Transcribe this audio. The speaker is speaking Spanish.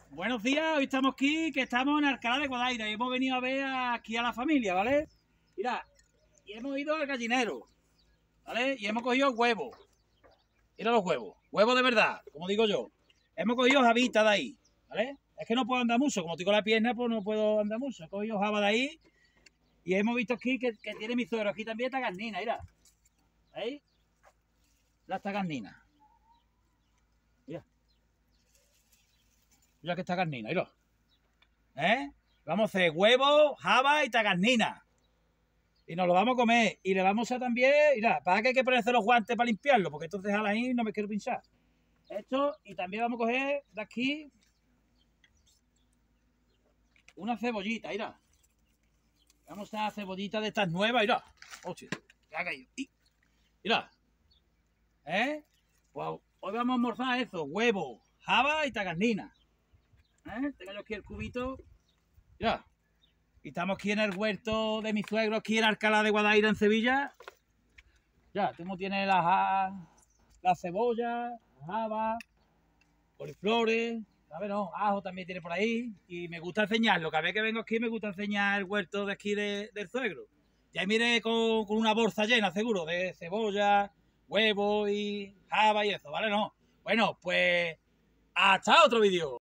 Buenos días, hoy estamos aquí, que estamos en Alcalá de Guadaira y hemos venido a ver aquí a la familia, ¿vale? Mira, y hemos ido al gallinero, ¿vale? Y hemos cogido huevos. Mira los huevos, huevos de verdad, como digo yo. Hemos cogido jabita de ahí, ¿vale? Es que no puedo andar mucho, como tengo la pierna, pues no puedo andar mucho. He cogido jaba de ahí y hemos visto aquí que tiene mi suegro. Aquí también está carnina, mira. ¿Ahí? La tagarnina. Mira. Mira que está carnina, mira. ¿Eh? Vamos a hacer huevos, jaba y tagarnina. Y nos lo vamos a comer. Y le vamos a también, mira, para que hay que ponerse los guantes para limpiarlo, porque entonces a la ahí no me quiero pinchar. Esto, y también vamos a coger de aquí una cebollita, mira. Vamos a cebollita de estas nuevas, mira. Hostia, ya ha caído. Mira. Pues hoy vamos a almorzar eso, huevo, jaba y tagarnina. Tengo yo aquí el cubito. Mira. Y estamos aquí en el huerto de mi suegro, aquí en Alcalá de Guadaira, en Sevilla. Ya, como tiene la cebolla, la jaba, coliflores, ¿sabes? No, ajo también tiene por ahí. Y me gusta enseñarlo, cada vez que vengo aquí me gusta enseñar el huerto de aquí del suegro. Y ahí mire con una bolsa llena, seguro, de cebolla, huevo y jaba y eso, ¿vale? No. Bueno, pues hasta otro vídeo.